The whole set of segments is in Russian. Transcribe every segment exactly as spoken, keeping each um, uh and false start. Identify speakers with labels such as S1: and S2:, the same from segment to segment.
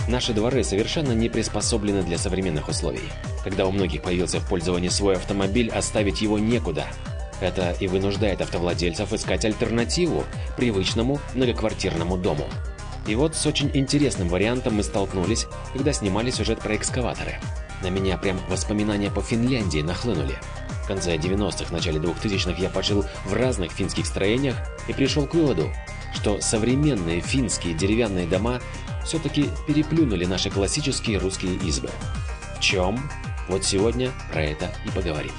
S1: Наши дворы совершенно не приспособлены для современных условий. Когда у многих появился в пользовании свой автомобиль, оставить его некуда. Это и вынуждает автовладельцев искать альтернативу привычному многоквартирному дому. И вот с очень интересным вариантом мы столкнулись, когда снимали сюжет про экскаваторы. На меня прям воспоминания по Финляндии нахлынули. В конце девяностых, начале двухтысячных я пожил в разных финских строениях и пришел к выводу, что современные финские деревянные дома все-таки переплюнули наши классические русские избы. В чем? Вот сегодня про это и поговорим.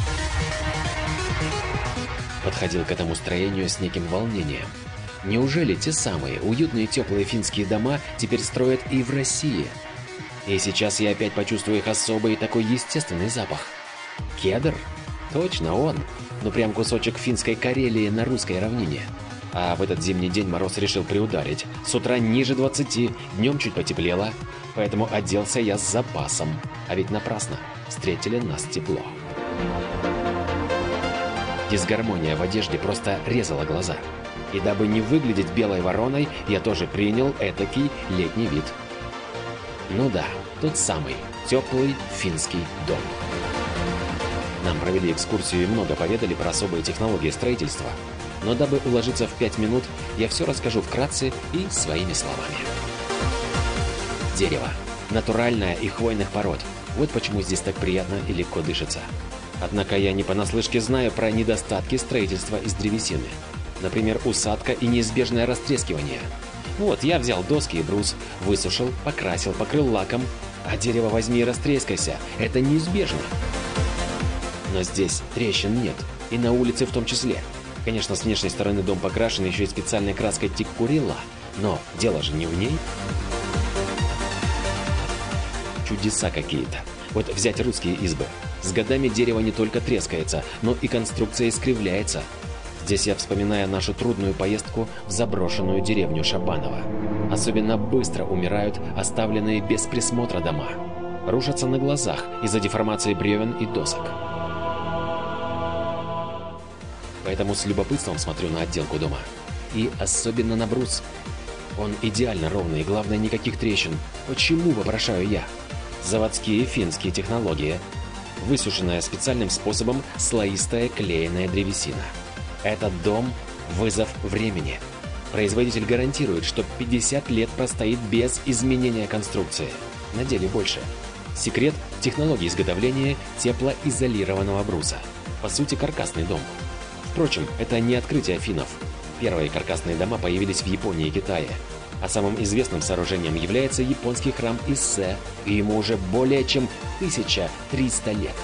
S1: Подходил к этому строению с неким волнением. Неужели те самые уютные теплые финские дома теперь строят и в России? И сейчас я опять почувствую их особый такой естественный запах. Кедр? Точно он. Ну прям кусочек финской Карелии на русской равнине. А в этот зимний день мороз решил приударить. С утра ниже двадцати, днем чуть потеплело, поэтому оделся я с запасом. А ведь напрасно. Встретили нас тепло. Дисгармония в одежде просто резала глаза. И дабы не выглядеть белой вороной, я тоже принял этакий летний вид. Ну да, тот самый теплый финский дом. Нам провели экскурсию и много поведали про особые технологии строительства. Но дабы уложиться в пять минут, я все расскажу вкратце и своими словами. Дерево. Натуральное и хвойных пород. Вот почему здесь так приятно и легко дышится. Однако я не понаслышке знаю про недостатки строительства из древесины. Например, усадка и неизбежное растрескивание. Вот, я взял доски и брус, высушил, покрасил, покрыл лаком, а дерево возьми и растрескайся. Это неизбежно. Но здесь трещин нет, и на улице в том числе. Конечно, с внешней стороны дом покрашен еще и специальной краской тиккурила, но дело же не в ней. Чудеса какие-то. Вот взять русские избы. С годами дерево не только трескается, но и конструкция искривляется. Здесь я вспоминаю нашу трудную поездку в заброшенную деревню Шабаново. Особенно быстро умирают оставленные без присмотра дома. Рушатся на глазах из-за деформации бревен и досок. Поэтому с любопытством смотрю на отделку дома. И особенно на брус. Он идеально ровный и, главное, никаких трещин. Почему, вопрошаю я? Заводские финские технологии. Высушенная специальным способом слоистая клееная древесина. Этот дом – вызов времени. Производитель гарантирует, что пятьдесят лет простоит без изменения конструкции. На деле больше. Секрет – технологии изготовления теплоизолированного бруса. По сути, каркасный дом. Впрочем, это не открытие финнов. Первые каркасные дома появились в Японии и Китае. А самым известным сооружением является японский храм Иссе, и ему уже более чем тысяча триста лет.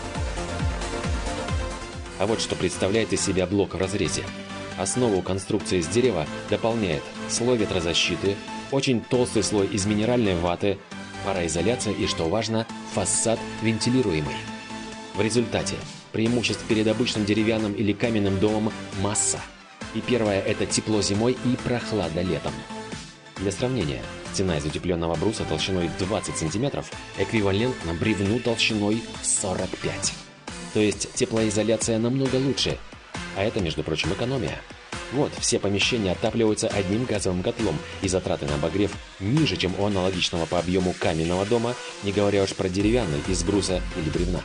S1: А вот что представляет из себя блок в разрезе. Основу конструкции из дерева дополняет слой ветрозащиты, очень толстый слой из минеральной ваты, пароизоляция и, что важно, фасад вентилируемый. В результате преимуществ перед обычным деревянным или каменным домом масса. И первое – это тепло зимой и прохлада летом. Для сравнения, стена из утепленного бруса толщиной двадцать сантиметров эквивалентна бревну толщиной сорок пять. То есть теплоизоляция намного лучше. А это, между прочим, экономия. Вот, все помещения отапливаются одним газовым котлом, и затраты на обогрев ниже, чем у аналогичного по объему каменного дома, не говоря уж про деревянный из бруса или бревна.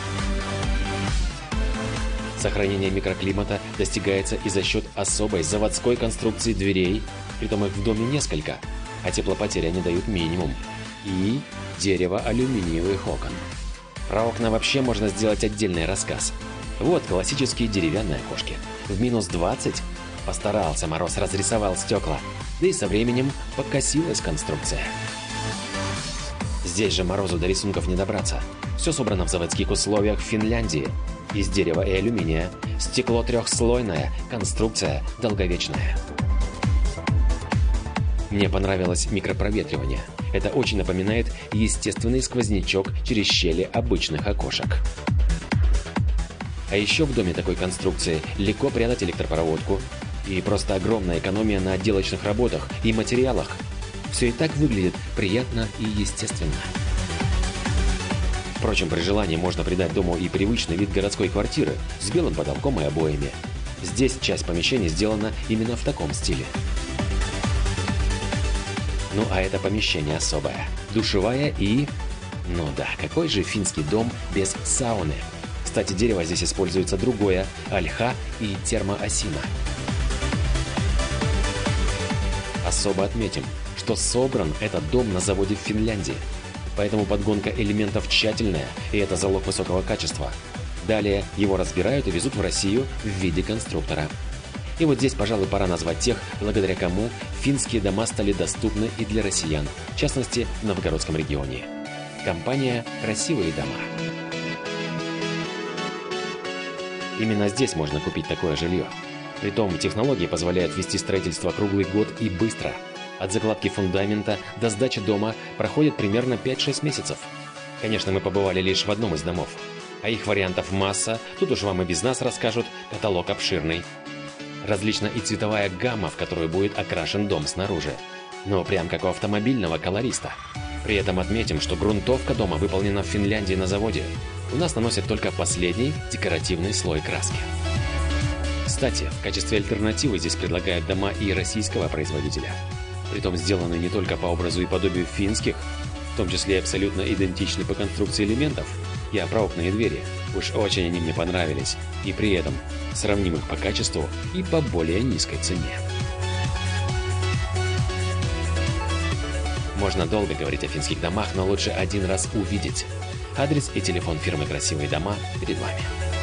S1: Сохранение микроклимата достигается и за счет особой заводской конструкции дверей, притом их в доме несколько, а теплопотери они дают минимум, и дерево-алюминиевых окон. Про окна вообще можно сделать отдельный рассказ. Вот классические деревянные окошки. В минус двадцать постарался мороз, разрисовал стекла, да и со временем покосилась конструкция. Здесь же морозу до рисунков не добраться. Все собрано в заводских условиях в Финляндии. Из дерева и алюминия. Стекло трехслойное, конструкция долговечная. Мне понравилось микропроветривание. Это очень напоминает естественный сквознячок через щели обычных окошек. А еще в доме такой конструкции легко прятать электропроводку. И просто огромная экономия на отделочных работах и материалах. Все и так выглядит приятно и естественно. Впрочем, при желании можно придать дому и привычный вид городской квартиры с белым потолком и обоями. Здесь часть помещений сделана именно в таком стиле. Ну а это помещение особое. Душевая и... Ну да, какой же финский дом без сауны? Кстати, дерево здесь используется другое – ольха и термоосина. Особо отметим, что собран этот дом на заводе в Финляндии. Поэтому подгонка элементов тщательная, и это залог высокого качества. Далее его разбирают и везут в Россию в виде конструктора. И вот здесь, пожалуй, пора назвать тех, благодаря кому финские дома стали доступны и для россиян, в частности, в Новгородском регионе. Компания «Красивые дома». Именно здесь можно купить такое жилье. Притом технологии позволяют вести строительство круглый год и быстро. От закладки фундамента до сдачи дома проходит примерно пять-шесть месяцев. Конечно, мы побывали лишь в одном из домов. А их вариантов масса, тут уж вам и без нас расскажут, каталог обширный. Различна и цветовая гамма, в которую будет окрашен дом снаружи. Но прям как у автомобильного колориста. При этом отметим, что грунтовка дома выполнена в Финляндии на заводе. У нас наносят только последний декоративный слой краски. Кстати, в качестве альтернативы здесь предлагают дома и российского производителя. Притом сделаны не только по образу и подобию финских, в том числе и абсолютно идентичны по конструкции элементов. Я про окна и двери. Уж очень они мне понравились. И при этом сравнимых по качеству и по более низкой цене. Можно долго говорить о финских домах, но лучше один раз увидеть. Адрес и телефон фирмы «Красивые дома» перед вами.